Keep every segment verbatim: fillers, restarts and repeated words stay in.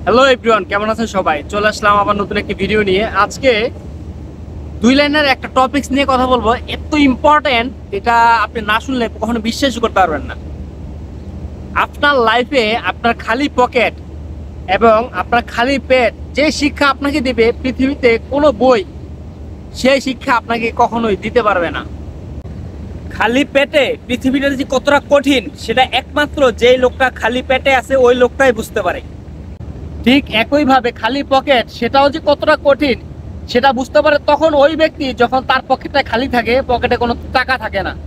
Hello everyone, কেমন আছেন সবাই? চলে আসলাম আবার নতুন একটি ভিডিও নিয়ে। আজকে দুই লাইনের একটা টপিকস নিয়ে কথা বলবো, এত ইম্পর্টেন্ট এটা আপনি না শুনলে কখনো বিশ্বাস করতে পারবেন না। আপনার লাইফে আপনার খালি পকেট এবং আপনার খালি পেট যে শিক্ষা আপনাকে দিবে পৃথিবীতে কোনো বই সেই শিক্ষা আপনাকে কখনোই দিতে পারবে না। খালি পেটে পৃথিবীটা যে কতটা কঠিন সেটা একমাত্র যেই লোকটা খালি পেটে আছে ওই লোকটাই বুঝতে পারে। ঠিক একইভাবে খালি পকেট সেটাও যে কতটা কঠিন সেটা বুঝতে পারে তখন ওই ব্যক্তি যখন তার পকেটটা খালি থাকে, পকেটে কোনো টাকা থাকে না।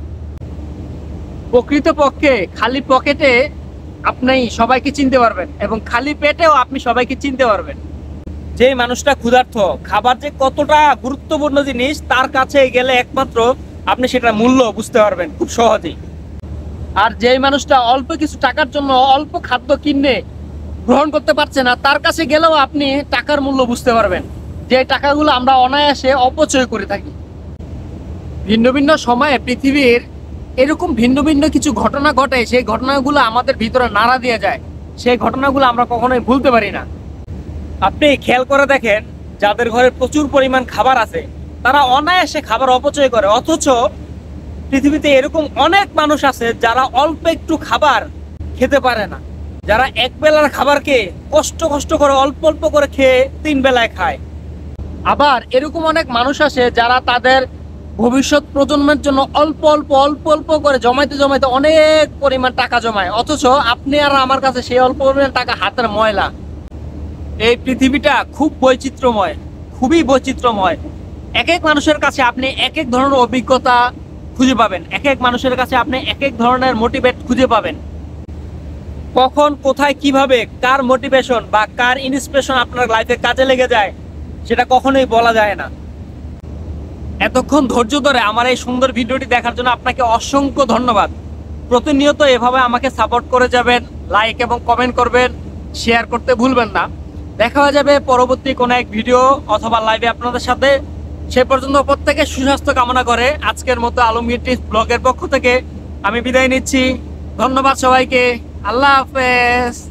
প্রকৃতপক্ষে খালি পকেটে আপনি সবাইকে চিনতে পারবেন এবং খালি পেটেও আপনি সবাইকে চিনতে পারবেন। যে মানুষটা ক্ষুধার্ত, খাবার যে কতটা গুরুত্বপূর্ণ জিনিস তার কাছে গেলে একমাত্র আপনি সেটার মূল্য বুঝতে পারবেন খুব সহজেই। আর যে মানুষটা অল্প কিছু টাকার জন্য অল্প খাদ্য কিনে গ্রহণ করতে পারছে না তার কাছে গেলেও আপনি টাকার মূল্য বুঝতে পারবেন, যে টাকাগুলো আমরা অনায়াসে অপচয় করে থাকি। ভিন্ন ভিন্ন সময়ে পৃথিবীর এরকম ভিন্ন ভিন্ন কিছু ঘটনা ঘটে, সেই ঘটনাগুলো আমাদের ভিতরে নাড়া দিয়ে যায়, সেই ঘটনাগুলো আমরা কখনোই ভুলতে পারি না। আপনি খেয়াল করে দেখেন, যাদের ঘরে প্রচুর পরিমাণ খাবার আছে তারা অনায়াসে খাবার অপচয় করে, অথচ পৃথিবীতে এরকম অনেক মানুষ আছে যারা অল্প একটু খাবার খেতে পারে না, যারা এক বেলার খাবারকে কষ্ট কষ্ট করে অল্প অল্প করে খেয়ে তিন বেলায় খায়। আবার এরকম অনেক মানুষ আছে যারা তাদের ভবিষ্যৎ প্রজন্মের জন্য অল্প অল্প অল্প অল্প করে জমাইতে জমাইতে অনেক পরিমাণ টাকা জমায়, অথচ আপনি আর আমার কাছে সেই অল্প পরিমাণ টাকা হাতের ময়লা। এই পৃথিবীটা খুব বৈচিত্র্যময়, খুবই বৈচিত্র্যময়। এক এক মানুষের কাছে আপনি এক এক ধরনের অভিজ্ঞতা খুঁজে পাবেন, এক এক মানুষের কাছে আপনি এক এক ধরনের মোটিভেট খুঁজে পাবেন। কখন কোথায় কিভাবে কার মোটিভেশন বা কার ইন্সপিরেশন আপনার লাইফে কাজে লেগে যায় সেটা কখনোই বলা যায় না। এতক্ষণ ধৈর্য ধরে আমার এই সুন্দর ভিডিওটি দেখার জন্য আপনাকে অসংখ্য ধন্যবাদ। প্রতিনিয়ত এভাবে আমাকে সাপোর্ট করে যাবেন, লাইক এবং কমেন্ট করবেন, শেয়ার করতে ভুলবেন না। দেখা হয়ে যাবে পরবর্তী কোনো এক ভিডিও অথবা লাইভে আপনাদের সাথে। সে পর্যন্ত প্রত্যেকের সুস্বাস্থ্য কামনা করে আজকের মতো আলমগীর টিপস ব্লগের পক্ষ থেকে আমি বিদায় নিচ্ছি। ধন্যবাদ সবাইকে। আল্লাহ হাফেজ।